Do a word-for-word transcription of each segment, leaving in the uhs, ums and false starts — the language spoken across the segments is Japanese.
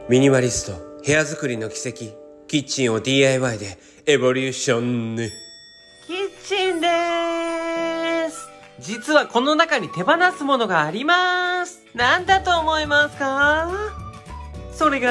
ミニマリスト部屋作りの奇跡、キッチンを ディーアイワイ でエボリューション。キッチンでーす。実はこの中に手放すものがあります。なんだと思いますか？それが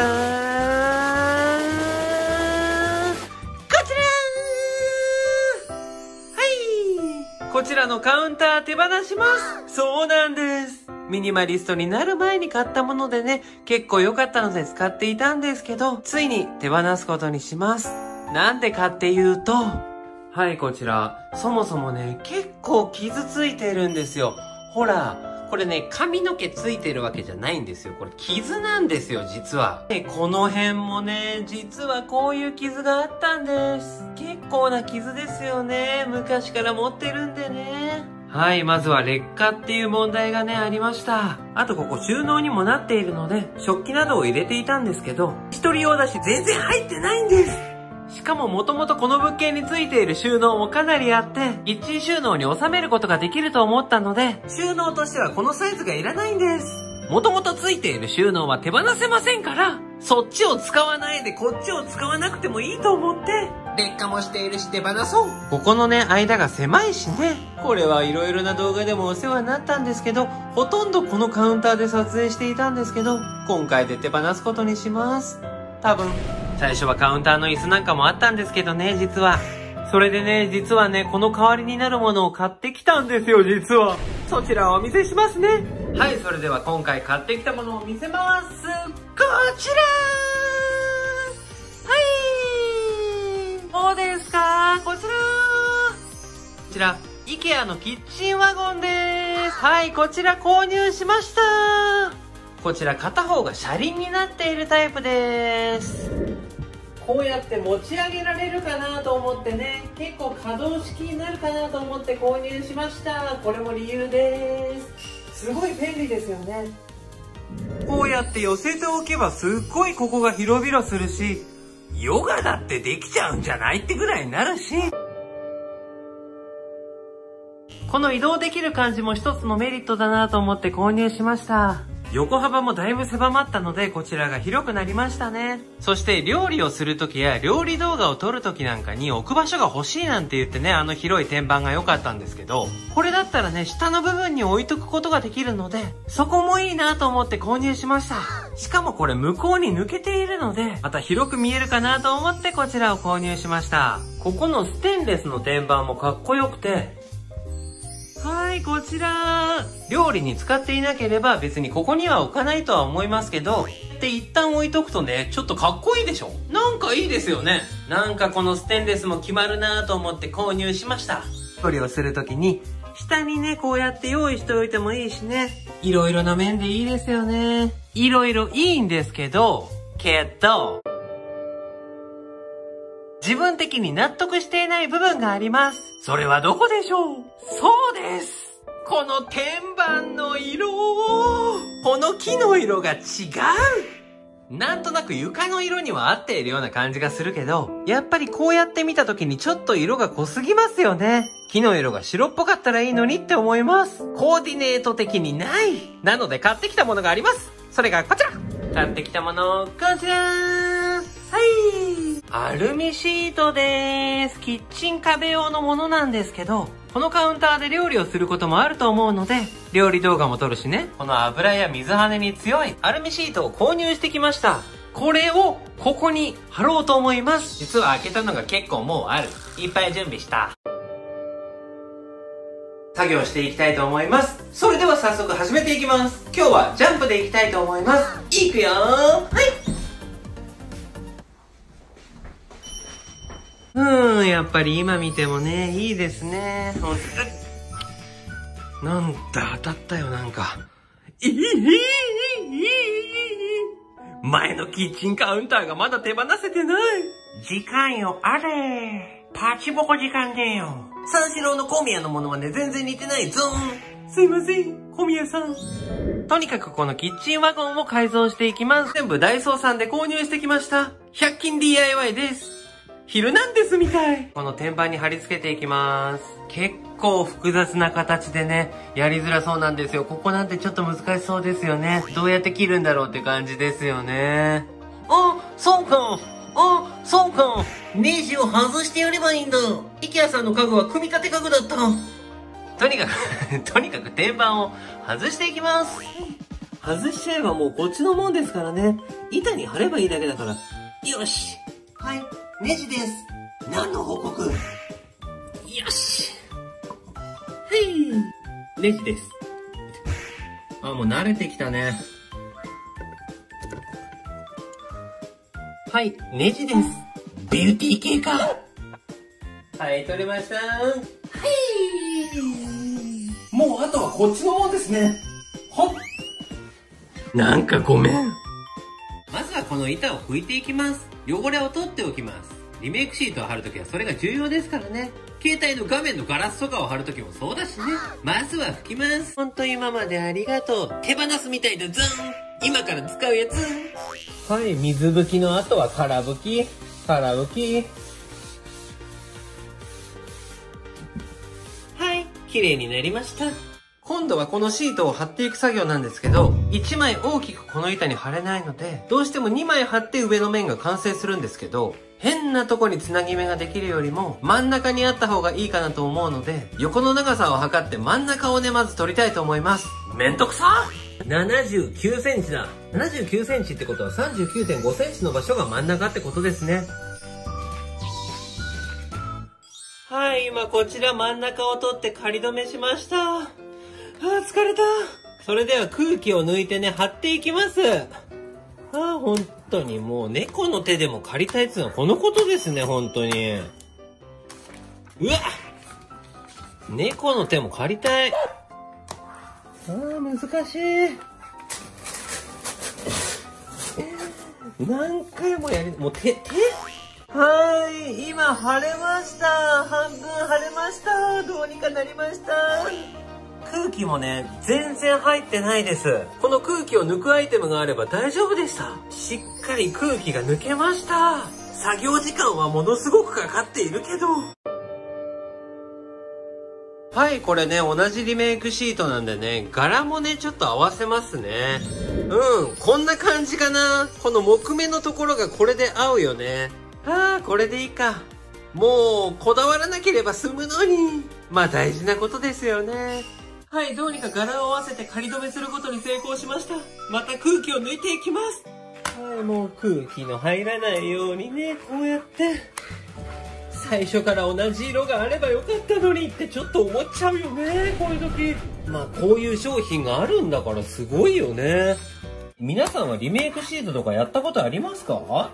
こちら。はい、こちらのカウンター手放します。そうなんです。ミニマリストになる前に買ったものでね、結構良かったので使っていたんですけど、ついに手放すことにします。なんでかっていうと、はい、こちら、そもそもね、結構傷ついてるんですよ。ほら、これね、髪の毛ついてるわけじゃないんですよ。これ傷なんですよ、実は。で、この辺もね、実はこういう傷があったんです。結構な傷ですよね。昔から持ってるんでね。はい、まずは劣化っていう問題がね、ありました。あとここ収納にもなっているので、食器などを入れていたんですけど、一人用だし全然入ってないんです。しかももともとこの物件についている収納もかなりあって、キッチン収納に収めることができると思ったので、収納としてはこのサイズがいらないんです。もともとついている収納は手放せませんから、そっちを使わないでこっちを使わなくてもいいと思って、劣化もしているし手放そう。ここのね、間が狭いしね。これはいろいろな動画でもお世話になったんですけど、ほとんどこのカウンターで撮影していたんですけど、今回で手放すことにします。多分。最初はカウンターの椅子なんかもあったんですけどね、実は。それでね、実はね、この代わりになるものを買ってきたんですよ、実は。そちらをお見せしますね。はい、それでは今回買ってきたものを見せます。こちらー！はい！どうですか？こちらー！こちら、IKEA のキッチンワゴンでーす。はい、こちら購入しました。こちら片方が車輪になっているタイプです。こうやって持ち上げられるかなと思ってね、結構可動式になるかなと思って購入しました。これも理由です。すごい便利ですよね。こうやって寄せておけばすっごいここが広々するし、ヨガだってできちゃうんじゃないってぐらいになるし、この移動できる感じも一つのメリットだなと思って購入しました。横幅もだいぶ狭まったので、こちらが広くなりましたね。そして料理をするときや料理動画を撮るときなんかに置く場所が欲しいなんて言ってね、あの広い天板が良かったんですけど、これだったらね、下の部分に置いとくことができるので、そこもいいなと思って購入しました。しかもこれ向こうに抜けているので、また広く見えるかなと思ってこちらを購入しました。ここのステンレスの天板もかっこよくて、はい、こちら。料理に使っていなければ別にここには置かないとは思いますけど、で一旦置いとくとね、ちょっとかっこいいでしょ？なんかいいですよね。なんかこのステンレスも決まるなと思って購入しました。料理をするときに、下にね、こうやって用意しておいてもいいしね。いろいろな面でいいですよね。いろいろいいんですけど、けど、自分的に納得していない部分があります。それはどこでしょう？そうです！この天板の色！この木の色が違う！なんとなく床の色には合っているような感じがするけど、やっぱりこうやって見た時にちょっと色が濃すぎますよね。木の色が白っぽかったらいいのにって思います。コーディネート的にない。なので買ってきたものがあります。それがこちら！買ってきたもの、こちらー！はい！アルミシートでーす。キッチン壁用のものなんですけど、このカウンターで料理をすることもあると思うので、料理動画も撮るしね、この油や水跳ねに強いアルミシートを購入してきました。これをここに貼ろうと思います。実は開けたのが結構もうある。いっぱい準備した。作業していきたいと思います。それでは早速始めていきます。今日はジャンプでいきたいと思います。いくよー。はい。うーん、やっぱり今見てもね、いいですね。なんだ、当たったよ、なんか。前のキッチンカウンターがまだ手放せてない。時間よ、あれ。パチボコ時間ねよ。三四郎の小宮のものはね、全然似てないぞーん。すいません、小宮さん。とにかくこのキッチンワゴンを改造していきます。全部ダイソーさんで購入してきました。ひゃく均 ディーアイワイ です。ヒルナンデスみたい。この天板に貼り付けていきます。結構複雑な形でね、やりづらそうなんですよ。ここなんてちょっと難しそうですよね。どうやって切るんだろうって感じですよね。 あ、そうか。あ、そうか。ネジを外してやればいいんだ。IKEAさんの家具は組み立て家具だった。とにかく、とにかく天板を外していきます。外しちゃえばもうこっちのもんですからね。板に貼ればいいだけだから。よし。はい、ネジです。何の報告？よし。はい。ネジです。あ、もう慣れてきたね。はい、ネジです。ビューティー系か。はい、取れました。はい。もうあとはこっちのもんですね。ほっ。なんかごめん。まずはこの板を拭いていきます。汚れを取っておきます。リメイクシートを貼るときはそれが重要ですからね。携帯の画面のガラスとかを貼るときもそうだしね。まずは拭きます。ほんと今までありがとう。手放すみたいだぞん。今から使うやつ。はい、水拭きの後は空拭き。空拭き。はい、綺麗になりました。今度はこのシートを貼っていく作業なんですけど、いちまい大きくこの板に貼れないので、どうしてもにまい貼って上の面が完成するんですけど、変なとこにつなぎ目ができるよりも真ん中にあった方がいいかなと思うので、横の長さを測って真ん中をねまず取りたいと思います。めんどくさ！ななじゅうきゅうセンチだ。ななじゅうきゅうセンチってことは さんじゅうきゅうてんごセンチの場所が真ん中ってことですね。はい、今こちら真ん中を取って仮止めしました。あー、疲れた。それでは空気を抜いてね、貼っていきます。あー、本当にもう猫の手でも借りたいっつうのはこのことですね、本当に。うわっ！猫の手も借りたい。あー、難しい。何回もやり、もう手、手？はーい、今貼れました。半分貼れました。どうにかなりました。空気もね、全然入ってないです。この空気を抜くアイテムがあれば大丈夫でした。しっかり空気が抜けました。作業時間はものすごくかかっているけど。はい、これね、同じリメイクシートなんでね、柄もね、ちょっと合わせますね。うん、こんな感じかな。この木目のところがこれで合うよね。ああ、これでいいか。もう、こだわらなければ済むのに。まあ大事なことですよね。はい、どうにか柄を合わせて仮止めすることに成功しました。また空気を抜いていきます。はい、もう空気の入らないようにね、こうやって。最初から同じ色があればよかったのにってちょっと思っちゃうよね、こういう時。まあこういう商品があるんだからすごいよね。皆さんはリメイクシートとかやったことありますか？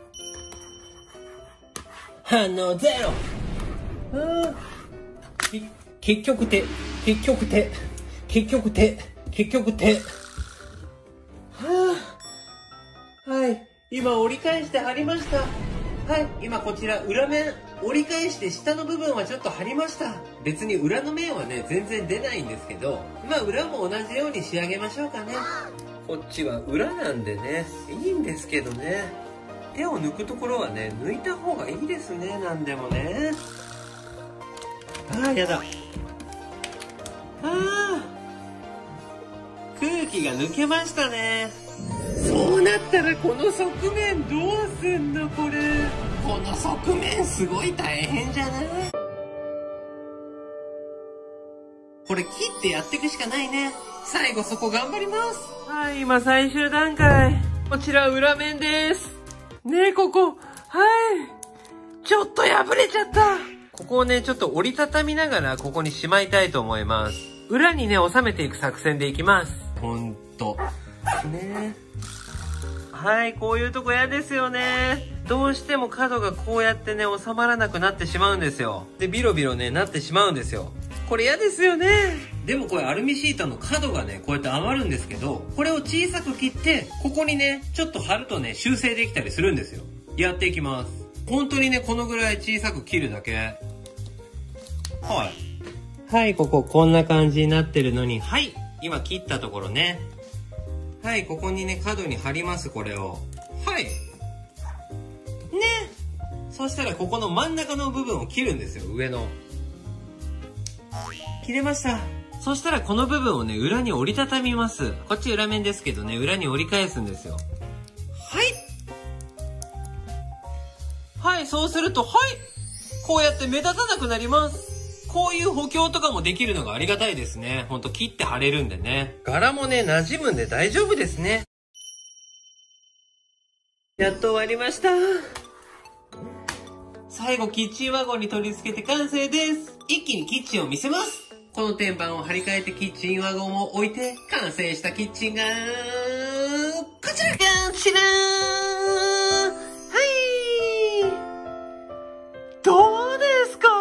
反応ゼロ。うん。結局手、結局手、結局手、結局手。はあ。はい。今折り返して貼りました。はい。今こちら裏面折り返して下の部分はちょっと貼りました。別に裏の面はね、全然出ないんですけど、まあ裏も同じように仕上げましょうかね。こっちは裏なんでね、いいんですけどね。手を抜くところはね、抜いた方がいいですね、なんでもね。ああ、やだ。ああ、空気が抜けましたね。そうなったらこの側面どうすんのこれ。この側面すごい大変じゃない？これ切ってやっていくしかないね。最後そこ頑張ります。はい、今最終段階。こちら裏面です。ねえ、ここ。はい。ちょっと破れちゃった。ここをね、ちょっと折りたたみながらここにしまいたいと思います。裏にね、収めていく作戦でいきます。ほんと。ねえ。はい、こういうとこ嫌ですよね。どうしても角がこうやってね、収まらなくなってしまうんですよ。で、ビロビロね、なってしまうんですよ。これ嫌ですよね。でもこれアルミシートの角がね、こうやって余るんですけど、これを小さく切って、ここにね、ちょっと貼るとね、修正できたりするんですよ。やっていきます。本当にね、このぐらい小さく切るだけ。はい。はい、こここんな感じになってるのに、はい、今切ったところね。はい、ここにね、角に貼ります、これを。はい。ね。そしたらここの真ん中の部分を切るんですよ、上の。切れました。そしたらこの部分をね、裏に折りたたみます。こっち裏面ですけどね、裏に折り返すんですよ。はい。 そうすると、はいこうやって目立たなくなります。こういう補強とかもできるのがありがたいですね。ほんと切って貼れるんでね。柄もね、馴染むんで大丈夫ですね。やっと終わりました。最後キッチンワゴンに取り付けて完成です。一気にキッチンを見せます。この天板を張り替えてキッチンワゴンを置いて完成したキッチンがこちらこちらはいどうですか？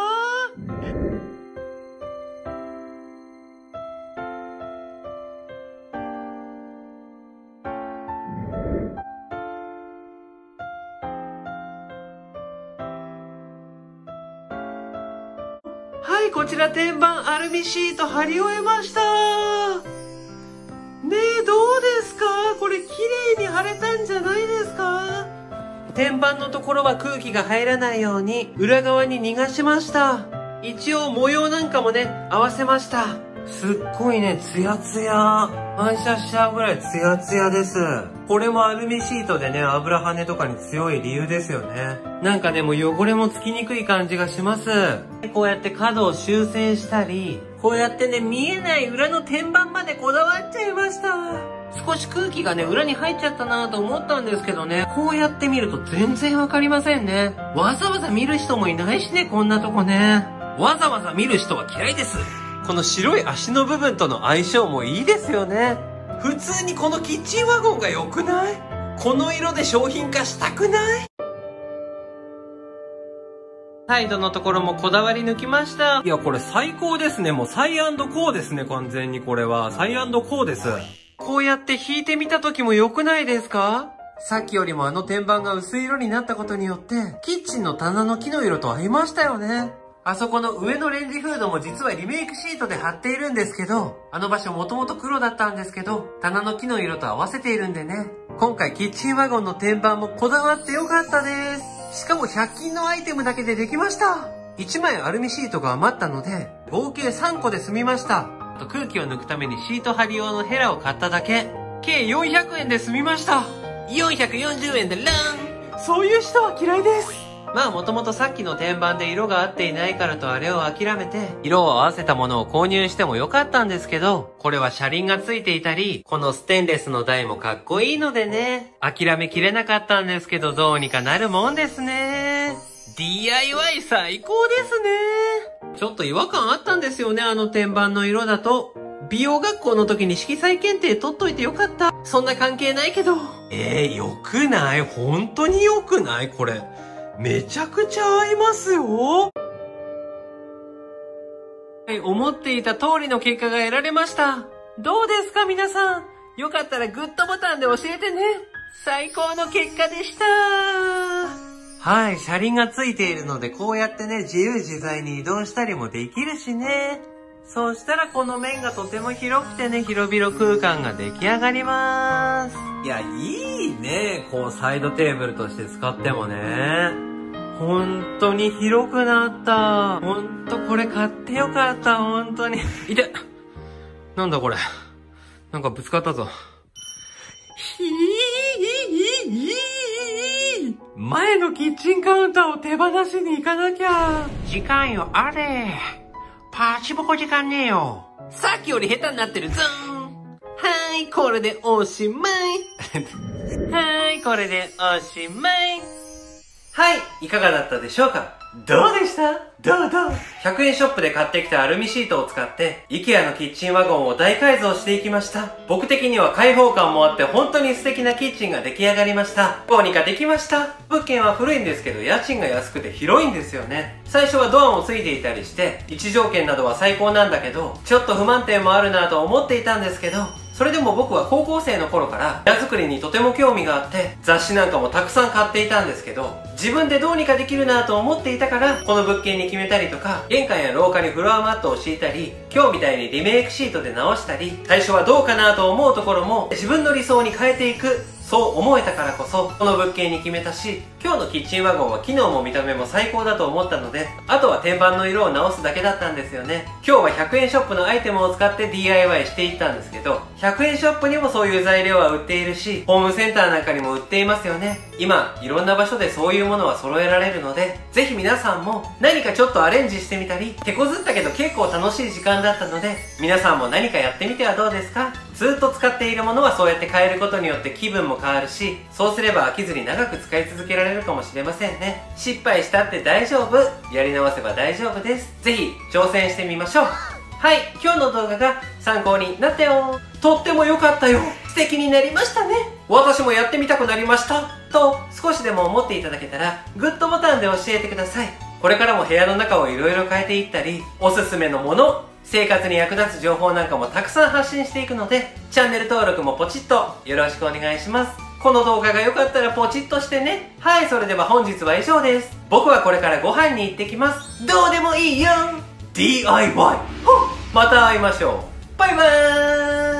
はい、こちら天板アルミシート貼り終えました。ねえ、どうですか？これ綺麗に貼れたんじゃないですか？天板のところは空気が入らないように裏側に逃がしました。一応模様なんかもね、合わせました。すっごいね、ツヤツヤ。反射しちゃうぐらいツヤツヤです。これもアルミシートでね、油跳ねとかに強い理由ですよね。なんかね、もう汚れもつきにくい感じがします。こうやって角を修正したり、こうやってね、見えない裏の天板までこだわっちゃいました。少し空気がね、裏に入っちゃったなと思ったんですけどね、こうやって見ると全然わかりませんね。わざわざ見る人もいないしね、こんなとこね。わざわざ見る人は嫌いです。この白い足の部分との相性もいいですよね。普通にこのキッチンワゴンが良くない？この色で商品化したくない？サイドのところもこだわり抜きました。いや、これ最高ですね。もうサイ&コーですね、完全にこれは。サイ&コーです。こうやって引いてみた時も良くないですか？さっきよりもあの天板が薄い色になったことによって、キッチンの棚の木の色と合いましたよね。あそこの上のレンジフードも実はリメイクシートで貼っているんですけど、あの場所もともと黒だったんですけど、棚の木の色と合わせているんでね。今回キッチンワゴンの天板もこだわってよかったです。しかもひゃく均のアイテムだけでできました。いちまいアルミシートが余ったので、合計さんこで済みました。あと空気を抜くためにシート貼り用のヘラを買っただけ。計よんひゃくえんで済みました。よんひゃくよんじゅうえんでラン！そういう人は嫌いです。まあもともとさっきの天板で色が合っていないからとあれを諦めて、色を合わせたものを購入してもよかったんですけど、これは車輪がついていたり、このステンレスの台もかっこいいのでね、諦めきれなかったんですけど、どうにかなるもんですね。ディーアイワイ 最高ですね。ちょっと違和感あったんですよね、あの天板の色だと。美容学校の時に色彩検定取っといてよかった。そんな関係ないけど。えー、よくない？本当によくない？これ。めちゃくちゃ合いますよ。はい、思っていた通りの結果が得られました。どうですか皆さん。よかったらグッドボタンで教えてね。最高の結果でした。はい、車輪がついているのでこうやってね、自由自在に移動したりもできるしね。そうしたらこの面がとても広くてね、広々空間が出来上がります。いや、いいね。こうサイドテーブルとして使ってもね。本当に広くなった。本当これ買ってよかった。本当に。いて。なんだこれ。なんかぶつかったぞ。ひーひー前のキッチンカウンターを手放しに行かなきゃ。時間よ、あれ。パチボコ時間ねえよ。さっきより下手になってるぞーん。はい、これでおしまい。はい、これでおしまい。はい、いかがだったでしょうか？どうでした？どうどう？ひゃくえんショップで買ってきたアルミシートを使って、IKEA のキッチンワゴンを大改造していきました。僕的には開放感もあって本当に素敵なキッチンが出来上がりました。どうにかできました。物件は古いんですけど、家賃が安くて広いんですよね。最初はドアもついていたりして、位置条件などは最高なんだけど、ちょっと不満点もあるなと思っていたんですけど、それでも僕は高校生の頃から家作りにとても興味があって雑誌なんかもたくさん買っていたんですけど、自分でどうにかできるなと思っていたからこの物件に決めたりとか、玄関や廊下にフロアマットを敷いたり、今日みたいにリメイクシートで直したり、最初はどうかなと思うところも自分の理想に変えていく、 そう思えたからこそ、この物件に決めたし、今日のキッチンワゴンは機能も見た目も最高だと思ったので、あとは天板の色を直すだけだったんですよね。今日はひゃくえんショップのアイテムを使って ディーアイワイ していったんですけど、ひゃくえんショップにもそういう材料は売っているし、ホームセンターなんかにも売っていますよね。今、いろんな場所でそういうものは揃えられるので、ぜひ皆さんも何かちょっとアレンジしてみたり、手こずったけど結構楽しい時間だったので、皆さんも何かやってみてはどうですか？ずっと使っているものはそうやって変えることによって気分も変わるし、そうすれば飽きずに長く使い続けられるかもしれませんね。失敗したって大丈夫。やり直せば大丈夫です。ぜひ挑戦してみましょう。はい、今日の動画が参考になったよ。とっても良かったよ。素敵になりましたね。私もやってみたくなりました。と少しでも思っていただけたら、グッドボタンで教えてください。これからも部屋の中をいろいろ変えていったり、おすすめのもの、生活に役立つ情報なんかもたくさん発信していくので、チャンネル登録もポチッとよろしくお願いします。この動画が良かったらポチッとしてね。はい、それでは本日は以上です。僕はこれからご飯に行ってきます。どうでもいいよ ディーアイワイ。また会いましょう。バイバーイ。